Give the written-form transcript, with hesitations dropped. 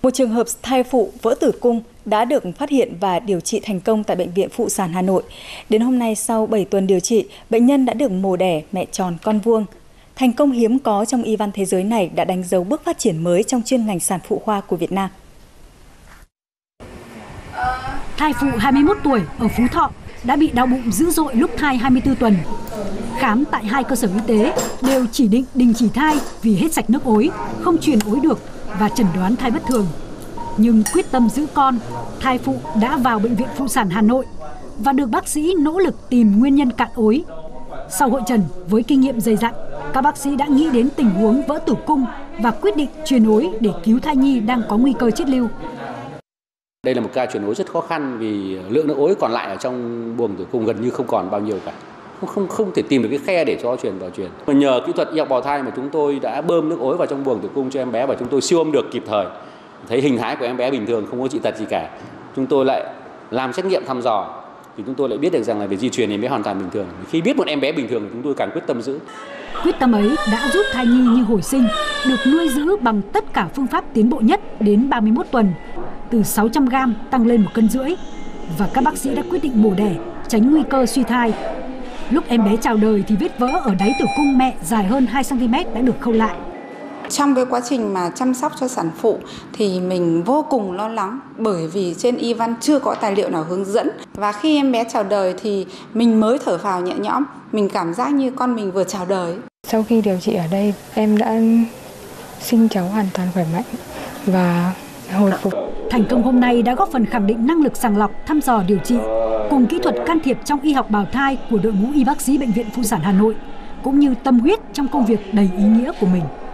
Một trường hợp thai phụ vỡ tử cung đã được phát hiện và điều trị thành công tại Bệnh viện Phụ sản Hà Nội. Đến hôm nay, sau 7 tuần điều trị, bệnh nhân đã được mổ đẻ mẹ tròn con vuông. Thành công hiếm có trong y văn thế giới này đã đánh dấu bước phát triển mới trong chuyên ngành sản phụ khoa của Việt Nam. Thai phụ 21 tuổi ở Phú Thọ đã bị đau bụng dữ dội lúc thai 24 tuần. Khám tại 2 cơ sở y tế đều chỉ định đình chỉ thai vì hết sạch nước ối, không truyền ối được và chẩn đoán thai bất thường. Nhưng quyết tâm giữ con, thai phụ đã vào Bệnh viện Phụ sản Hà Nội và được bác sĩ nỗ lực tìm nguyên nhân cạn ối. Sau hội chẩn với kinh nghiệm dày dặn, các bác sĩ đã nghĩ đến tình huống vỡ tử cung và quyết định truyền ối để cứu thai nhi đang có nguy cơ chết lưu. Đây là một ca truyền ối rất khó khăn vì lượng nước ối còn lại ở trong buồng tử cung gần như không còn bao nhiêu cả. Không thể tìm được cái khe để cho truyền vào truyền. Nhờ kỹ thuật y học bào thai mà chúng tôi đã bơm nước ối vào trong buồng tử cung cho em bé và chúng tôi siêu âm được kịp thời. Thấy hình thái của em bé bình thường, không có dị tật gì cả. Chúng tôi lại làm xét nghiệm thăm dò thì chúng tôi lại biết được rằng là về di truyền em bé hoàn toàn bình thường. Khi biết một em bé bình thường thì chúng tôi càng quyết tâm giữ. Quyết tâm ấy đã giúp thai nhi như hồi sinh được nuôi giữ bằng tất cả phương pháp tiến bộ nhất đến 31 tuần, từ 600 g tăng lên 1,5 cân. Và các bác sĩ đã quyết định mổ đẻ, tránh nguy cơ suy thai. Lúc em bé chào đời thì vết vỡ ở đáy tử cung mẹ dài hơn 2 cm đã được khâu lại. Trong cái quá trình mà chăm sóc cho sản phụ thì mình vô cùng lo lắng bởi vì trên y văn chưa có tài liệu nào hướng dẫn. Và khi em bé chào đời thì mình mới thở phào nhẹ nhõm, mình cảm giác như con mình vừa chào đời. Sau khi điều trị ở đây, em đã sinh cháu hoàn toàn khỏe mạnh và hồi phục. Thành công hôm nay đã góp phần khẳng định năng lực sàng lọc, thăm dò điều trị cùng kỹ thuật can thiệp trong y học bào thai của đội ngũ y bác sĩ Bệnh viện Phụ sản Hà Nội, cũng như tâm huyết trong công việc đầy ý nghĩa của mình.